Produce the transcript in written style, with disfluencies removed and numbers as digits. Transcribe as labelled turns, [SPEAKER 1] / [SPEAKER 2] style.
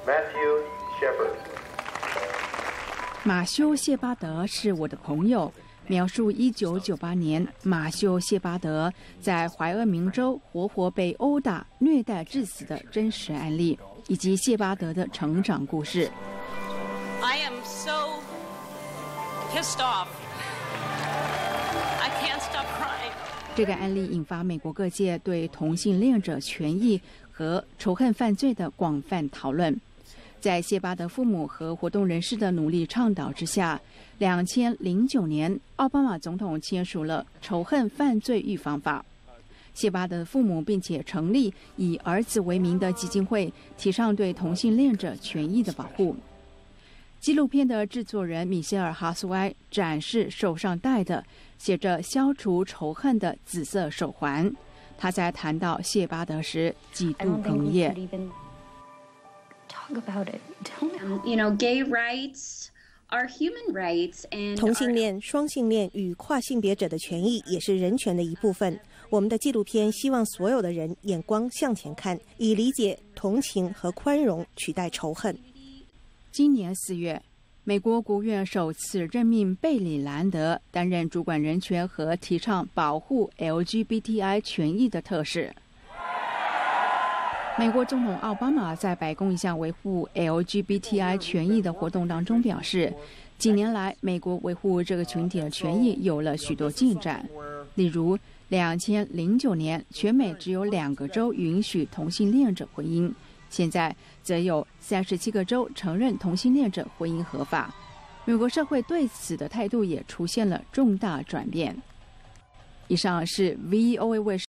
[SPEAKER 1] Matthew Shepard。
[SPEAKER 2] 马修·谢巴德是我的朋友，描述1998年马修·谢巴德在怀俄明州活活被殴打、虐待致死的真实案例，以及谢巴德的成长故事。
[SPEAKER 3] I am so pissed off. I can't stop crying.
[SPEAKER 2] 这个案例引发美国各界对同性恋者权益和仇恨犯罪的广泛讨论。在谢巴德父母和活动人士的努力倡导之下，2009年奥巴马总统签署了仇恨犯罪预防法。谢巴德的父母并且成立以儿子为名的基金会，提倡对同性恋者权益的保护。纪录片的制作人米歇尔·哈苏埃展示手上戴的写着消除仇恨的紫色手环。他在谈到谢巴德时几度哽咽。
[SPEAKER 4] Gay rights are human rights, and
[SPEAKER 5] 同性恋、双性恋与跨性别者的权益也是人权的一部分。我们的纪录片希望所有的人眼光向前看，以理解、同情和宽容取代仇恨。
[SPEAKER 2] 今年4月，美国国务院首次任命贝里兰德担任主管人权和提倡保护 LGBTI 权益的特使。美国总统奥巴马在白宫一项维护 LGBTI 权益的活动当中表示，几年来美国维护这个群体的权益有了许多进展。例如2009年全美只有2个州允许同性恋者婚姻，现在则有37个州承认同性恋者婚姻合法。美国社会对此的态度也出现了重大转变。以上是 VOA 卫视